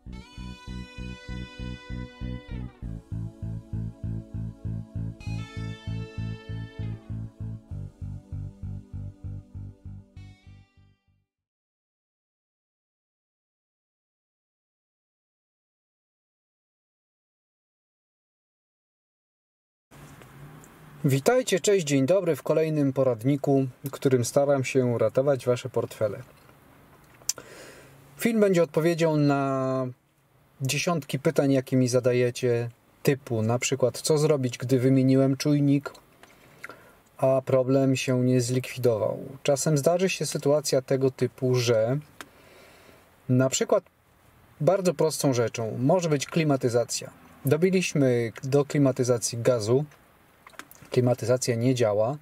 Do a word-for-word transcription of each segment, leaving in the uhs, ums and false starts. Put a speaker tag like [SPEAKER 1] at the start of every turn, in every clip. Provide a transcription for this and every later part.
[SPEAKER 1] Witajcie, cześć, dzień dobry w kolejnym poradniku, w którym staram się ratować Wasze portfele. Film będzie odpowiedzią na dziesiątki pytań, jakie mi zadajecie, typu na przykład co zrobić, gdy wymieniłem czujnik, a problem się nie zlikwidował. Czasem zdarzy się sytuacja tego typu, że na przykład bardzo prostą rzeczą może być klimatyzacja. Dobiliśmy do klimatyzacji gazu, klimatyzacja nie działa,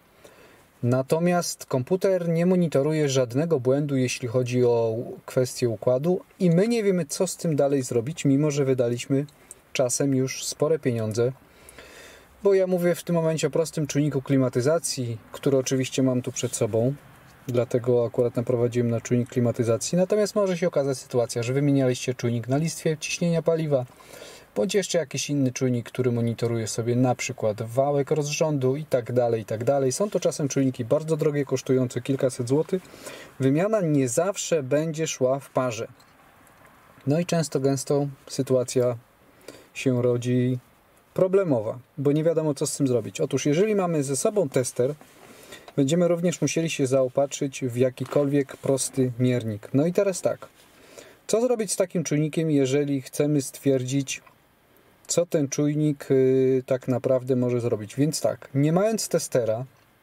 [SPEAKER 1] natomiast komputer nie monitoruje żadnego błędu, jeśli chodzi o kwestię układu i my nie wiemy, co z tym dalej zrobić, mimo że wydaliśmy czasem już spore pieniądze, bo ja mówię w tym momencie o prostym czujniku klimatyzacji, który oczywiście mam tu przed sobą, dlatego akurat naprowadziłem na czujnik klimatyzacji, natomiast może się okazać sytuacja, że wymienialiście czujnik na listwie ciśnienia paliwa, bądź jeszcze jakiś inny czujnik, który monitoruje sobie na przykład wałek rozrządu i tak dalej, i tak dalej. Są to czasem czujniki bardzo drogie, kosztujące kilkaset złotych. Wymiana nie zawsze będzie szła w parze. No i często, gęsto sytuacja się rodzi problemowa, bo nie wiadomo, co z tym zrobić. Otóż, jeżeli mamy ze sobą tester, będziemy również musieli się zaopatrzyć w jakikolwiek prosty miernik. No i teraz tak. Co zrobić z takim czujnikiem, jeżeli chcemy stwierdzić, co ten czujnik y, tak naprawdę może zrobić? Więc tak, nie mając testera,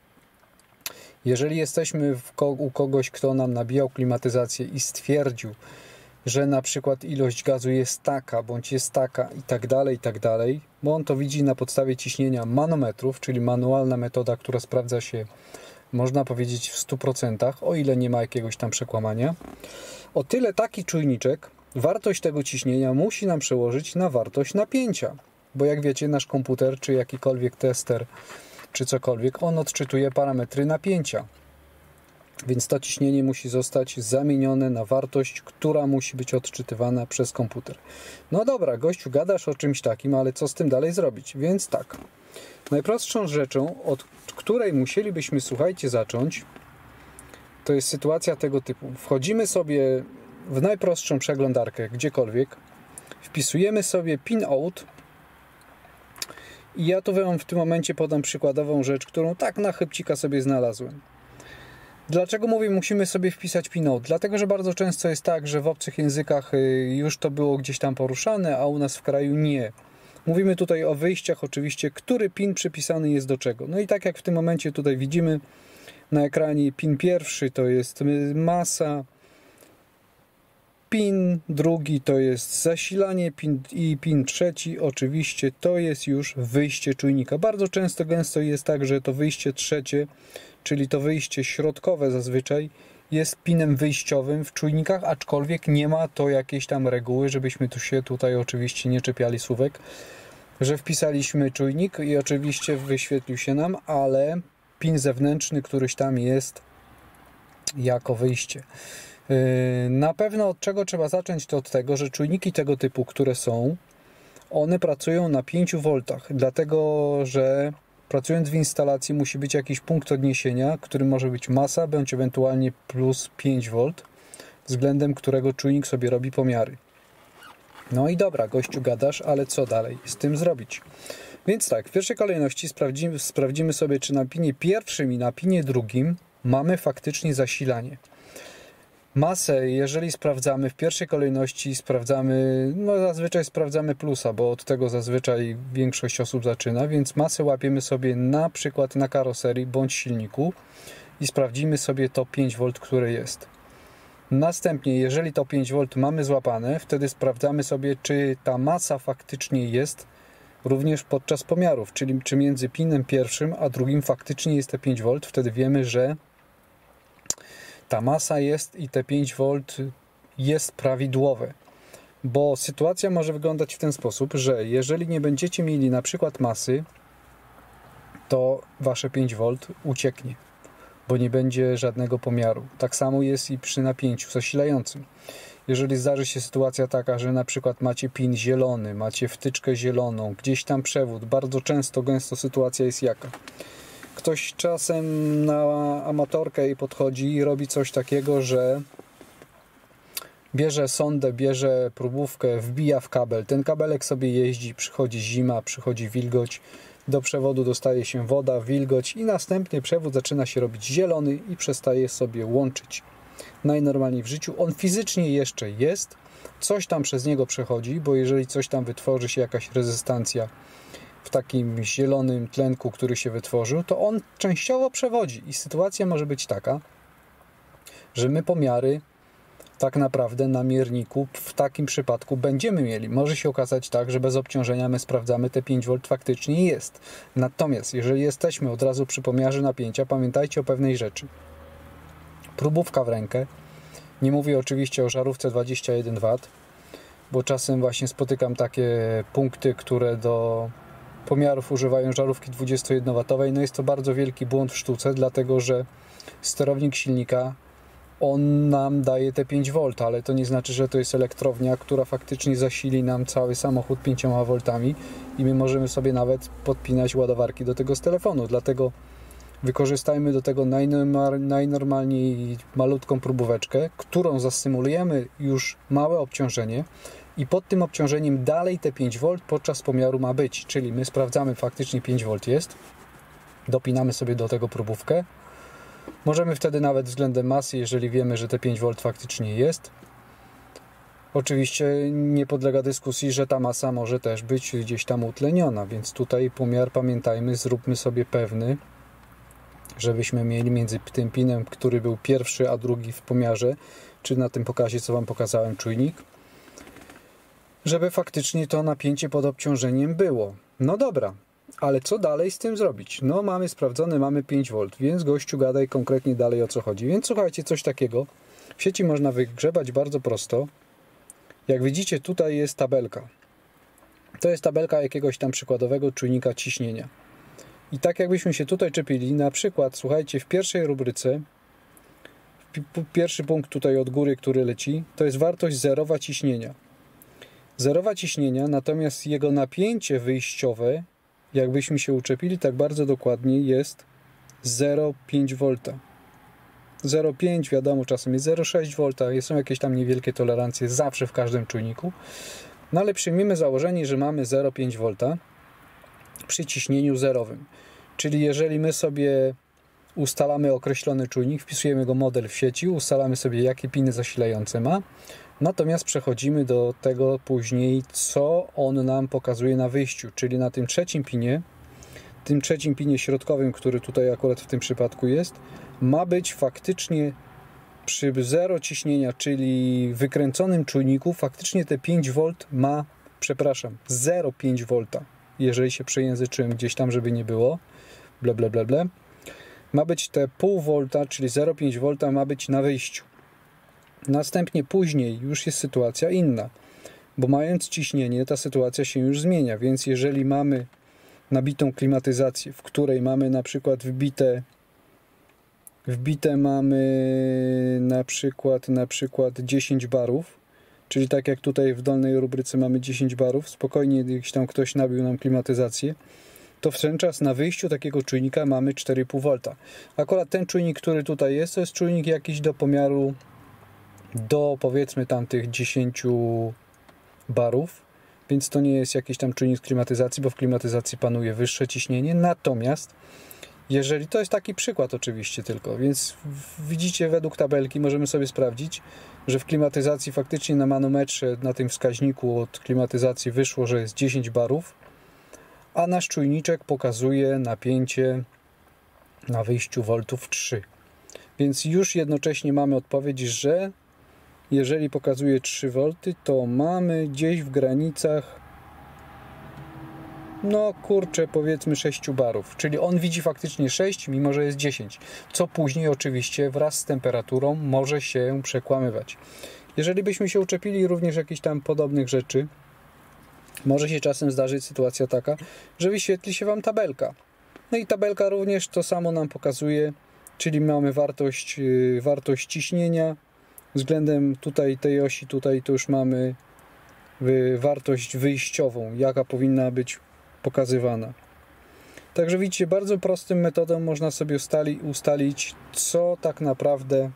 [SPEAKER 1] jeżeli jesteśmy w ko- u kogoś, kto nam nabijał klimatyzację i stwierdził, że na przykład ilość gazu jest taka, bądź jest taka i tak dalej, i tak dalej, bo on to widzi na podstawie ciśnienia manometrów, czyli manualna metoda, która sprawdza się, można powiedzieć, w stu procentach, o ile nie ma jakiegoś tam przekłamania. O tyle taki czujniczek, wartość tego ciśnienia musi nam przełożyć na wartość napięcia, bo jak wiecie, nasz komputer, czy jakikolwiek tester, czy cokolwiek, on odczytuje parametry napięcia. Więc to ciśnienie musi zostać zamienione na wartość, która musi być odczytywana przez komputer. No dobra, gościu, gadasz o czymś takim, ale co z tym dalej zrobić? Więc tak, najprostszą rzeczą, od której musielibyśmy, słuchajcie, zacząć, to jest sytuacja tego typu. Wchodzimy sobie w najprostszą przeglądarkę, gdziekolwiek, wpisujemy sobie pinout i ja tu wam w tym momencie podam przykładową rzecz, którą tak na chybcika sobie znalazłem. Dlaczego mówię, musimy sobie wpisać pinout? Dlatego, że bardzo często jest tak, że w obcych językach już to było gdzieś tam poruszane, a u nas w kraju nie. Mówimy tutaj o wyjściach oczywiście, który pin przypisany jest do czego. No i tak jak w tym momencie tutaj widzimy na ekranie, pin pierwszy to jest masa, pin drugi to jest zasilanie pin, i pin trzeci oczywiście to jest już wyjście czujnika. Bardzo często, gęsto jest tak, że to wyjście trzecie, czyli to wyjście środkowe zazwyczaj jest pinem wyjściowym w czujnikach, aczkolwiek nie ma to jakiejś tam reguły, żebyśmy tu się tutaj oczywiście nie czepiali słówek, że wpisaliśmy czujnik i oczywiście wyświetlił się nam, ale pin zewnętrzny któryś tam jest jako wyjście. Na pewno od czego trzeba zacząć, to od tego, że czujniki tego typu, które są, one pracują na pięciu woltach, dlatego że pracując w instalacji musi być jakiś punkt odniesienia, który może być masa, bądź ewentualnie plus pięć wolt, względem którego czujnik sobie robi pomiary. No i dobra, gościu, gadasz, ale co dalej z tym zrobić? Więc tak, w pierwszej kolejności sprawdzimy, sprawdzimy sobie, czy na pinie pierwszym i na pinie drugim mamy faktycznie zasilanie. Masę, jeżeli sprawdzamy, w pierwszej kolejności sprawdzamy, no zazwyczaj sprawdzamy plusa, bo od tego zazwyczaj większość osób zaczyna, więc masę łapiemy sobie na przykład na karoserii bądź silniku i sprawdzimy sobie to pięć wolt, które jest. Następnie, jeżeli to pięć wolt mamy złapane, wtedy sprawdzamy sobie, czy ta masa faktycznie jest również podczas pomiarów, czyli czy między pinem pierwszym a drugim faktycznie jest te pięć wolt, wtedy wiemy, że ta masa jest i te pięć wolt jest prawidłowe. Bo sytuacja może wyglądać w ten sposób, że jeżeli nie będziecie mieli na przykład masy, to wasze pięć wolt ucieknie, bo nie będzie żadnego pomiaru. Tak samo jest i przy napięciu zasilającym. Jeżeli zdarzy się sytuacja taka, że na przykład macie pin zielony, macie wtyczkę zieloną, gdzieś tam przewód, bardzo często, gęsto sytuacja jest jaka? Ktoś czasem na amatorkę i podchodzi i robi coś takiego, że bierze sondę, bierze próbówkę, wbija w kabel. Ten kabelek sobie jeździ, przychodzi zima, przychodzi wilgoć, do przewodu dostaje się woda, wilgoć i następnie przewód zaczyna się robić zielony i przestaje sobie łączyć. Najnormalniej w życiu. On fizycznie jeszcze jest, coś tam przez niego przechodzi, bo jeżeli coś tam wytworzy się, jakaś rezystancja w takim zielonym tlenku, który się wytworzył, to on częściowo przewodzi i sytuacja może być taka, że my pomiary tak naprawdę na mierniku w takim przypadku będziemy mieli. Może się okazać tak, że bez obciążenia my sprawdzamy te pięć wolt faktycznie jest. Natomiast jeżeli jesteśmy od razu przy pomiarze napięcia, pamiętajcie o pewnej rzeczy. Próbówka w rękę. Nie mówię oczywiście o żarówce dwadzieścia jeden watów, bo czasem właśnie spotykam takie punkty, które do pomiarów używają żarówki dwudziestojednowatowej. No jest to bardzo wielki błąd w sztuce, dlatego że sterownik silnika on nam daje te pięć wolt, ale to nie znaczy, że to jest elektrownia, która faktycznie zasili nam cały samochód pięcioma woltami i my możemy sobie nawet podpinać ładowarki do tego z telefonu. Dlatego wykorzystajmy do tego najnormalniej malutką próbóweczkę, którą zasymulujemy już małe obciążenie i pod tym obciążeniem dalej te pięć wolt podczas pomiaru ma być. Czyli my sprawdzamy, faktycznie pięć wolt jest, dopinamy sobie do tego próbówkę. Możemy wtedy nawet względem masy, jeżeli wiemy, że te pięć wolt faktycznie jest. Oczywiście nie podlega dyskusji, że ta masa może też być gdzieś tam utleniona, więc tutaj pomiar, pamiętajmy, zróbmy sobie pewny, żebyśmy mieli między tym pinem, który był pierwszy, a drugi w pomiarze, czy na tym pokazie, co Wam pokazałem, czujnik, żeby faktycznie to napięcie pod obciążeniem było. No dobra, ale co dalej z tym zrobić? No mamy sprawdzone, mamy pięć wolt, więc gościu gadaj konkretnie dalej o co chodzi. Więc słuchajcie, coś takiego w sieci można wygrzebać bardzo prosto. Jak widzicie, tutaj jest tabelka. To jest tabelka jakiegoś tam przykładowego czujnika ciśnienia. I tak jakbyśmy się tutaj czepili, na przykład, słuchajcie, w pierwszej rubryce, pierwszy punkt tutaj od góry, który leci, to jest wartość zerowa ciśnienia. Zerowa ciśnienia, natomiast jego napięcie wyjściowe, jakbyśmy się uczepili tak bardzo dokładnie, jest zero przecinek pięć wolta. zero przecinek pięć wiadomo, czasem jest zero przecinek sześć wolta, są jakieś tam niewielkie tolerancje zawsze w każdym czujniku. No ale przyjmijmy założenie, że mamy zero przecinek pięć wolta przy ciśnieniu zerowym. Czyli jeżeli my sobie ustalamy określony czujnik, wpisujemy go model w sieci, ustalamy sobie, jakie piny zasilające ma, natomiast przechodzimy do tego później, co on nam pokazuje na wyjściu, czyli na tym trzecim pinie, tym trzecim pinie środkowym, który tutaj akurat w tym przypadku jest, ma być faktycznie przy zero ciśnienia, czyli wykręconym czujniku, faktycznie te pięć wolt ma, przepraszam, zero przecinek pięć wolta. Jeżeli się przejęzyczyłem gdzieś tam, żeby nie było, ble, ble, ble, ble. Ma być te pół volta, czyli zero przecinek pięć wolta ma być na wyjściu. Następnie później już jest sytuacja inna, bo mając ciśnienie, ta sytuacja się już zmienia, więc jeżeli mamy nabitą klimatyzację, w której mamy na przykład wbite wbite mamy na przykład na przykład dziesięć barów, czyli tak jak tutaj w dolnej rubryce mamy dziesięć barów, spokojnie gdzieś tam ktoś nabił nam klimatyzację, to w ten czas na wyjściu takiego czujnika mamy cztery i pół wolta. Akurat ten czujnik, który tutaj jest, to jest czujnik jakiś do pomiaru do powiedzmy tamtych dziesięciu barów, więc to nie jest jakiś tam czujnik klimatyzacji, bo w klimatyzacji panuje wyższe ciśnienie. Natomiast jeżeli, to jest taki przykład oczywiście tylko, więc widzicie, według tabelki możemy sobie sprawdzić, że w klimatyzacji faktycznie na manometrze, na tym wskaźniku od klimatyzacji wyszło, że jest dziesięć barów, a nasz czujniczek pokazuje napięcie na wyjściu voltów trzy. Więc już jednocześnie mamy odpowiedź, że jeżeli pokazuje trzy wolty, to mamy gdzieś w granicach, no kurczę, powiedzmy sześć barów. Czyli on widzi faktycznie sześć, mimo że jest dziesięć. Co później oczywiście wraz z temperaturą może się przekłamywać. Jeżeli byśmy się uczepili również jakichś tam podobnych rzeczy, może się czasem zdarzyć sytuacja taka, że wyświetli się Wam tabelka. No i tabelka również to samo nam pokazuje, czyli mamy wartość, wartość ciśnienia względem tutaj tej osi, tutaj to już mamy wartość wyjściową, jaka powinna być pokazywana. Także widzicie, bardzo prostym metodą można sobie ustali, ustalić, co tak naprawdę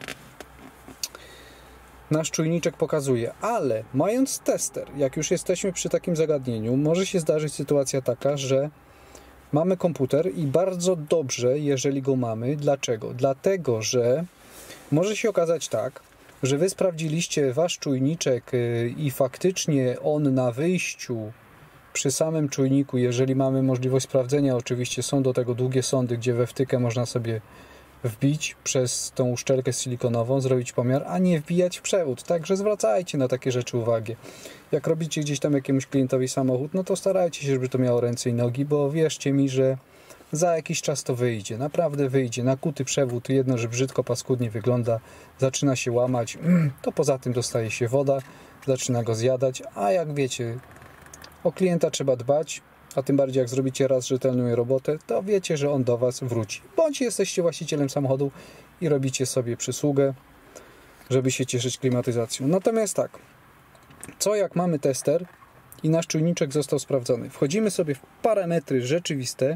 [SPEAKER 1] nasz czujniczek pokazuje. Ale mając tester, jak już jesteśmy przy takim zagadnieniu, może się zdarzyć sytuacja taka, że mamy komputer i bardzo dobrze, jeżeli go mamy. Dlaczego? Dlatego, że może się okazać tak, że wy sprawdziliście wasz czujniczek i faktycznie on na wyjściu przy samym czujniku, jeżeli mamy możliwość sprawdzenia, oczywiście są do tego długie sondy, gdzie we wtykę można sobie wbić przez tą uszczelkę silikonową, zrobić pomiar, a nie wbijać w przewód. Także zwracajcie na takie rzeczy uwagę. Jak robicie gdzieś tam jakiemuś klientowi samochód, no to starajcie się, żeby to miało ręce i nogi, bo wierzcie mi, że za jakiś czas to wyjdzie. Naprawdę wyjdzie. Nakuty przewód, jedno, że brzydko, paskudnie wygląda, zaczyna się łamać, to poza tym dostaje się woda, zaczyna go zjadać, a jak wiecie, o klienta trzeba dbać, a tym bardziej jak zrobicie raz rzetelną robotę, to wiecie, że on do was wróci. Bądź jesteście właścicielem samochodu i robicie sobie przysługę, żeby się cieszyć klimatyzacją. Natomiast tak, co jak mamy tester i nasz czujniczek został sprawdzony? Wchodzimy sobie w parametry rzeczywiste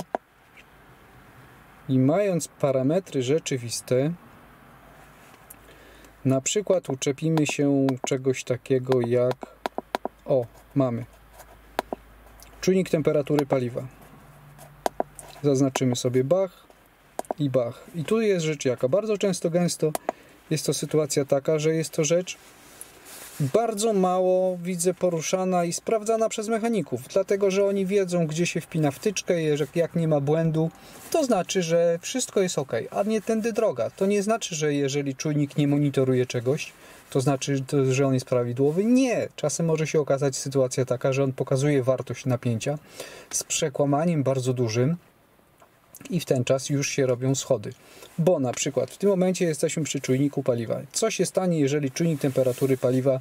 [SPEAKER 1] i mając parametry rzeczywiste, na przykład uczepimy się czegoś takiego jak, o, mamy czujnik temperatury paliwa. Zaznaczymy sobie Bach i Bach. I tu jest rzecz jaka? Bardzo często, gęsto jest to sytuacja taka, że jest to rzecz bardzo mało, widzę, poruszana i sprawdzana przez mechaników, dlatego, że oni wiedzą, gdzie się wpina wtyczkę, że jak nie ma błędu, to znaczy, że wszystko jest ok, a nie tędy droga. To nie znaczy, że jeżeli czujnik nie monitoruje czegoś, to znaczy, że on jest prawidłowy. Nie. Czasem może się okazać sytuacja taka, że on pokazuje wartość napięcia z przekłamaniem bardzo dużym i w ten czas już się robią schody. Bo na przykład w tym momencie jesteśmy przy czujniku paliwa. Co się stanie, jeżeli czujnik temperatury paliwa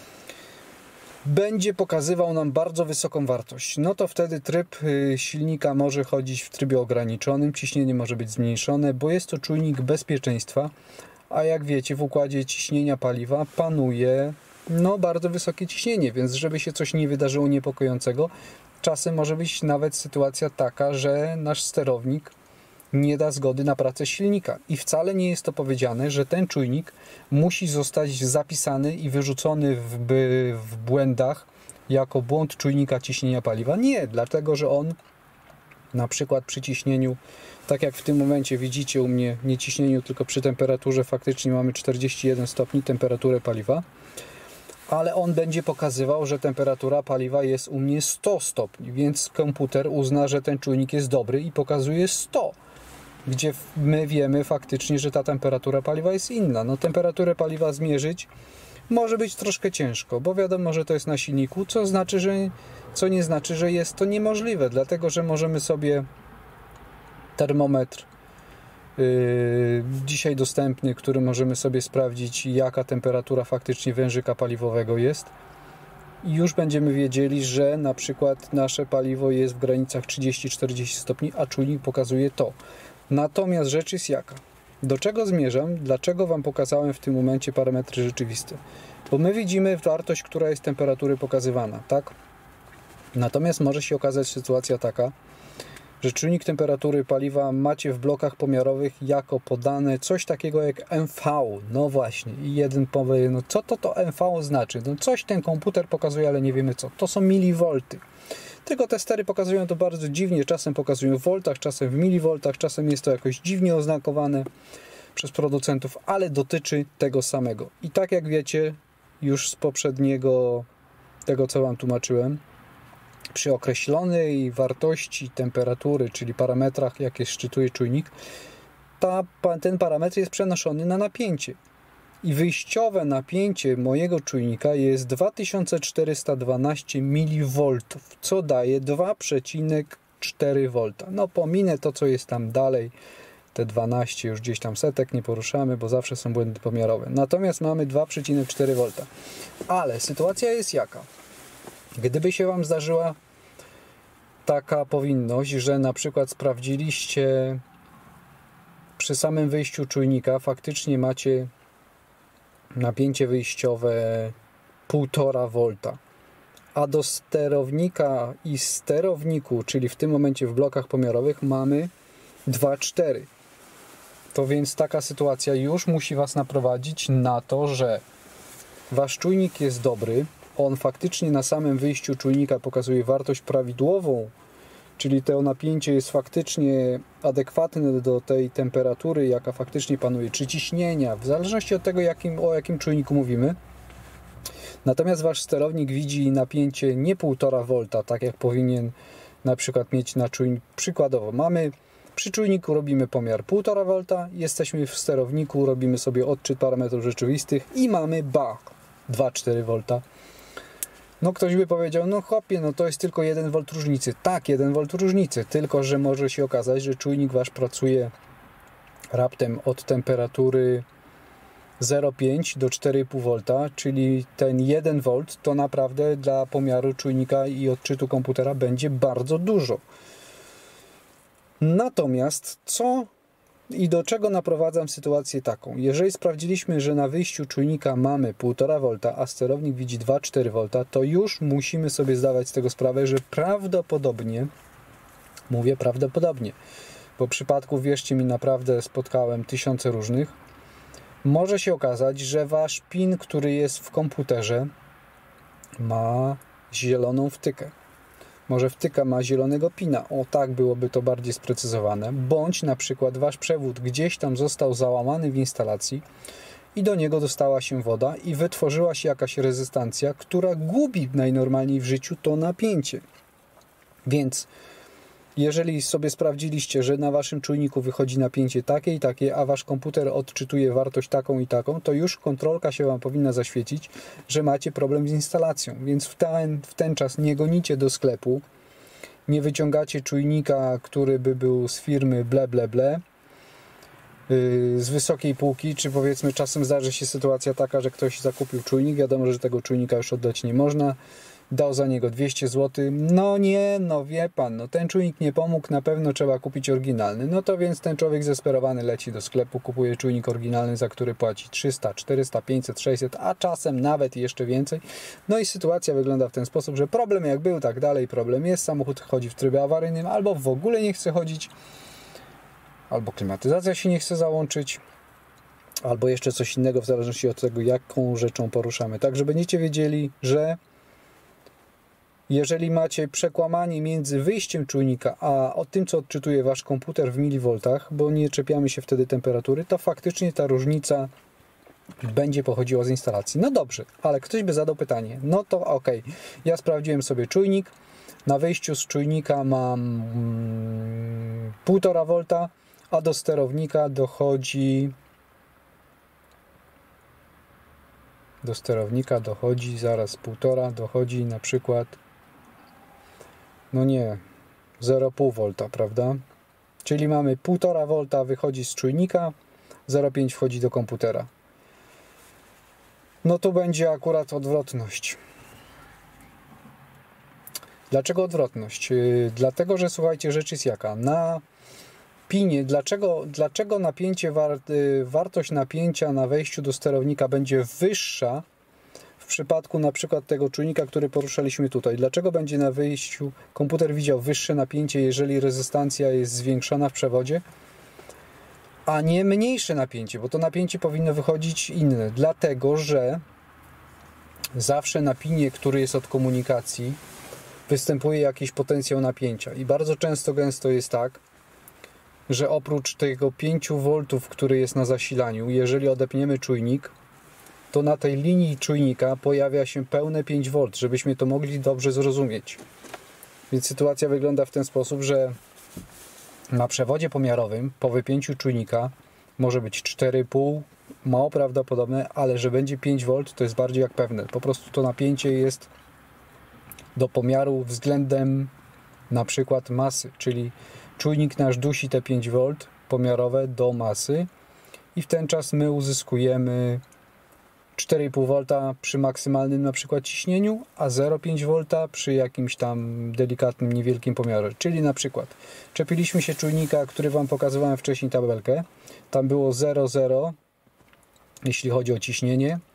[SPEAKER 1] będzie pokazywał nam bardzo wysoką wartość? No to wtedy tryb silnika może chodzić w trybie ograniczonym, ciśnienie może być zmniejszone, bo jest to czujnik bezpieczeństwa, a jak wiecie, w układzie ciśnienia paliwa panuje no bardzo wysokie ciśnienie, więc żeby się coś nie wydarzyło niepokojącego, czasem może być nawet sytuacja taka, że nasz sterownik nie da zgody na pracę silnika. I wcale nie jest to powiedziane, że ten czujnik musi zostać zapisany i wyrzucony w, w błędach jako błąd czujnika ciśnienia paliwa. Nie, dlatego że on na przykład przy ciśnieniu, tak jak w tym momencie widzicie u mnie, nie ciśnieniu, tylko przy temperaturze faktycznie mamy czterdzieści jeden stopni temperaturę paliwa, ale on będzie pokazywał, że temperatura paliwa jest u mnie sto stopni, więc komputer uzna, że ten czujnik jest dobry i pokazuje sto, gdzie my wiemy faktycznie, że ta temperatura paliwa jest inna. No temperaturę paliwa zmierzyć może być troszkę ciężko, bo wiadomo, że to jest na silniku, co znaczy, że co nie znaczy, że jest to niemożliwe, dlatego, że możemy sobie termometr Yy, dzisiaj dostępny, który możemy sobie sprawdzić, jaka temperatura faktycznie wężyka paliwowego jest, i już będziemy wiedzieli, że na przykład nasze paliwo jest w granicach trzydzieści czterdzieści stopni, a czujnik pokazuje to. Natomiast rzecz jest jaka? Do czego zmierzam? Dlaczego Wam pokazałem w tym momencie parametry rzeczywiste? Bo my widzimy wartość, która jest temperatury pokazywana, tak? Natomiast może się okazać sytuacja taka, że czujnik temperatury paliwa macie w blokach pomiarowych jako podane coś takiego jak M V. No właśnie. I jeden powie, no co to to M V znaczy? No coś ten komputer pokazuje, ale nie wiemy co. To są miliwolty. Tylko testery pokazują to bardzo dziwnie. Czasem pokazują w voltach, czasem w miliwoltach, czasem jest to jakoś dziwnie oznakowane przez producentów, ale dotyczy tego samego. I tak jak wiecie już z poprzedniego tego, co Wam tłumaczyłem, przy określonej wartości temperatury, czyli parametrach, jakie szczytuje czujnik, ta, ten parametr jest przenoszony na napięcie. I wyjściowe napięcie mojego czujnika jest dwa tysiące czterysta dwanaście miliwoltów, co daje dwa przecinek cztery wolta. No pominę to, co jest tam dalej, te dwanaście już gdzieś tam setek nie poruszamy, bo zawsze są błędy pomiarowe. Natomiast mamy dwa przecinek cztery wolta. Ale sytuacja jest jaka? Gdyby się Wam zdarzyła taka powinność, że na przykład sprawdziliście przy samym wyjściu czujnika, faktycznie macie napięcie wyjściowe półtora wolta, a do sterownika i sterowniku, czyli w tym momencie w blokach pomiarowych, mamy dwa cztery. To więc taka sytuacja już musi Was naprowadzić na to, że Wasz czujnik jest dobry, on faktycznie na samym wyjściu czujnika pokazuje wartość prawidłową, czyli to napięcie jest faktycznie adekwatne do tej temperatury, jaka faktycznie panuje, czy ciśnienia, w zależności od tego, jakim, o jakim czujniku mówimy. Natomiast Wasz sterownik widzi napięcie nie półtora wolta, tak jak powinien na przykład mieć na czujniku. Przykładowo, mamy przy czujniku robimy pomiar półtora wolta, jesteśmy w sterowniku, robimy sobie odczyt parametrów rzeczywistych i mamy ba, dwa cztery wolta. No ktoś by powiedział, no chłopie, no to jest tylko jeden wolt różnicy. Tak, jeden wolt różnicy, tylko że może się okazać, że czujnik Wasz pracuje raptem od temperatury zero przecinek pięć do cztery i pół wolta, czyli ten jeden wolt to naprawdę dla pomiaru czujnika i odczytu komputera będzie bardzo dużo. Natomiast co i do czego naprowadzam sytuację taką? Jeżeli sprawdziliśmy, że na wyjściu czujnika mamy półtora wolta, a sterownik widzi dwa cztery wolta, to już musimy sobie zdawać z tego sprawę, że prawdopodobnie, mówię prawdopodobnie, bo przypadków, wierzcie mi, naprawdę spotkałem tysiące różnych, może się okazać, że Wasz pin, który jest w komputerze, ma zieloną wtykę. Może wtyka ma zielonego pina. O, tak byłoby to bardziej sprecyzowane. Bądź na przykład Wasz przewód gdzieś tam został załamany w instalacji i do niego dostała się woda i wytworzyła się jakaś rezystancja, która gubi najnormalniej w życiu to napięcie. Więc jeżeli sobie sprawdziliście, że na Waszym czujniku wychodzi napięcie takie i takie, a Wasz komputer odczytuje wartość taką i taką, to już kontrolka się Wam powinna zaświecić, że macie problem z instalacją. Więc w ten, w ten czas nie gonicie do sklepu, nie wyciągacie czujnika, który by był z firmy ble ble ble, yy, z wysokiej półki, czy powiedzmy czasem zdarzy się sytuacja taka, że ktoś zakupił czujnik, wiadomo, że tego czujnika już oddać nie można, dał za niego dwieście złotych, no nie, no wie Pan, no ten czujnik nie pomógł, na pewno trzeba kupić oryginalny. No to więc ten człowiek zdesperowany leci do sklepu, kupuje czujnik oryginalny, za który płaci trzysta, czterysta, pięćset, sześćset, a czasem nawet jeszcze więcej. No i sytuacja wygląda w ten sposób, że problem jak był, tak dalej, problem jest, samochód chodzi w trybie awaryjnym, albo w ogóle nie chce chodzić, albo klimatyzacja się nie chce załączyć, albo jeszcze coś innego, w zależności od tego, jaką rzeczą poruszamy. Także będziecie wiedzieli, że jeżeli macie przekłamanie między wyjściem czujnika, a o tym, co odczytuje Wasz komputer w milivoltach, bo nie czepiamy się wtedy temperatury, to faktycznie ta różnica będzie pochodziła z instalacji. No dobrze, ale ktoś by zadał pytanie. No to ok, ja sprawdziłem sobie czujnik, na wyjściu z czujnika mam półtora wolta, a do sterownika dochodzi do sterownika dochodzi zaraz półtora, dochodzi na przykład no nie, zero przecinek pięć wolta, prawda? Czyli mamy półtora wolta wychodzi z czujnika, zero przecinek pięć wchodzi do komputera. No to będzie akurat odwrotność. Dlaczego odwrotność? Yy, dlatego, że słuchajcie, rzecz jest jaka. Na pinie, dlaczego, dlaczego napięcie, war, yy, wartość napięcia na wejściu do sterownika będzie wyższa w przypadku na przykład tego czujnika, który poruszaliśmy tutaj. Dlaczego będzie na wyjściu komputer widział wyższe napięcie, jeżeli rezystancja jest zwiększona w przewodzie, a nie mniejsze napięcie, bo to napięcie powinno wychodzić inne. Dlatego, że zawsze na pinie, który jest od komunikacji, występuje jakiś potencjał napięcia. I bardzo często, gęsto jest tak, że oprócz tego pięć woltów, który jest na zasilaniu, jeżeli odepniemy czujnik, to na tej linii czujnika pojawia się pełne pięć wolt, żebyśmy to mogli dobrze zrozumieć. Więc sytuacja wygląda w ten sposób, że na przewodzie pomiarowym po wypięciu czujnika może być cztery i pół, mało prawdopodobne, ale że będzie pięć wolt, to jest bardziej jak pewne. Po prostu to napięcie jest do pomiaru względem na przykład masy, czyli czujnik nasz dusi te pięć wolt pomiarowe do masy i w ten czas my uzyskujemy cztery i pół wolta przy maksymalnym na przykład ciśnieniu, a zero przecinek pięć wolta przy jakimś tam delikatnym, niewielkim pomiarze. Czyli na przykład czepiliśmy się czujnika, który Wam pokazywałem wcześniej tabelkę. Tam było zero przecinek zero, jeśli chodzi o ciśnienie.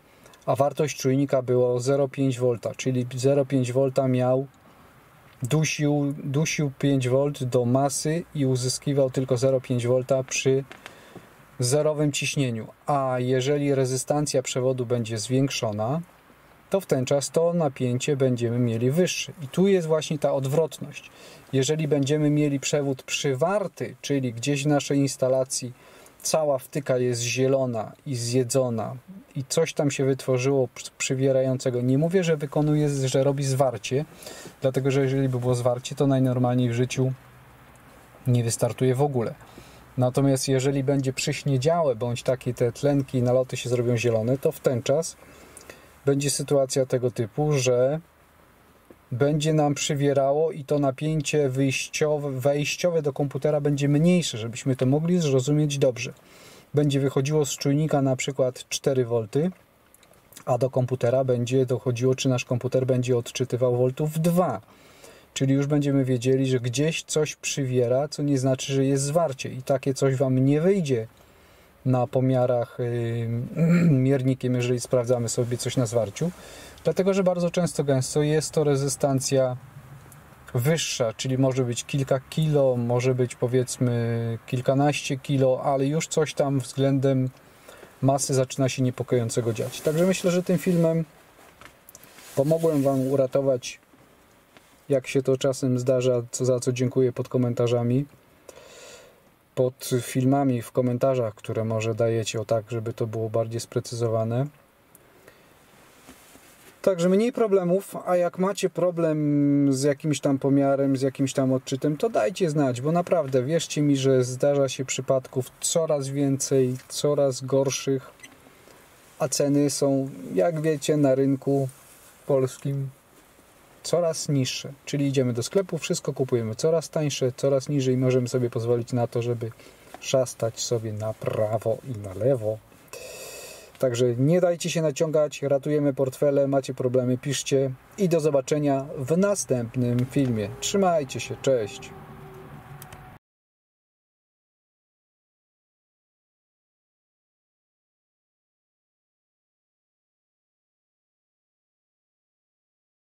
[SPEAKER 1] a wartość czujnika było zero przecinek pięć wolt, czyli zero przecinek pięć wolt miał, dusił, dusił pięć wolt do masy i uzyskiwał tylko zero przecinek pięć wolt przy zerowym ciśnieniu. A jeżeli rezystancja przewodu będzie zwiększona, to w ten czas to napięcie będziemy mieli wyższe. I tu jest właśnie ta odwrotność. Jeżeli będziemy mieli przewód przywarty, czyli gdzieś w naszej instalacji cała wtyka jest zielona i zjedzona i coś tam się wytworzyło przywierającego. Nie mówię, że wykonuje, że robi zwarcie, dlatego że jeżeli by było zwarcie, to najnormalniej w życiu nie wystartuje w ogóle. Natomiast jeżeli będzie przyśniedziałe, bądź takie te tlenki i naloty się zrobią zielone, to w ten czas będzie sytuacja tego typu, że będzie nam przywierało i to napięcie wyjściowe, wejściowe do komputera będzie mniejsze, żebyśmy to mogli zrozumieć dobrze. Będzie wychodziło z czujnika na przykład cztery wolty, a do komputera będzie dochodziło, czy nasz komputer będzie odczytywał voltów dwa. Czyli już będziemy wiedzieli, że gdzieś coś przywiera, co nie znaczy, że jest zwarcie. I takie coś Wam nie wyjdzie na pomiarach yy, miernikiem, jeżeli sprawdzamy sobie coś na zwarciu. Dlatego, że bardzo często, gęsto jest to rezystancja wyższa, czyli może być kilka kilo, może być powiedzmy kilkanaście kilo, ale już coś tam względem masy zaczyna się niepokojącego dziać. Także myślę, że tym filmem pomogłem Wam uratować, jak się to czasem zdarza, co za co dziękuję pod komentarzami, pod filmami, w komentarzach, które może dajecie, o tak, żeby to było bardziej sprecyzowane. Także mniej problemów, a jak macie problem z jakimś tam pomiarem, z jakimś tam odczytem, to dajcie znać, bo naprawdę wierzcie mi, że zdarza się przypadków coraz więcej, coraz gorszych, a ceny są, jak wiecie, na rynku polskim coraz niższe. Czyli idziemy do sklepu, wszystko kupujemy coraz tańsze, coraz niżej, możemy sobie pozwolić na to, żeby szastać sobie na prawo i na lewo. Także nie dajcie się naciągać, ratujemy portfele, macie problemy, piszcie i do zobaczenia w następnym filmie. Trzymajcie się, cześć!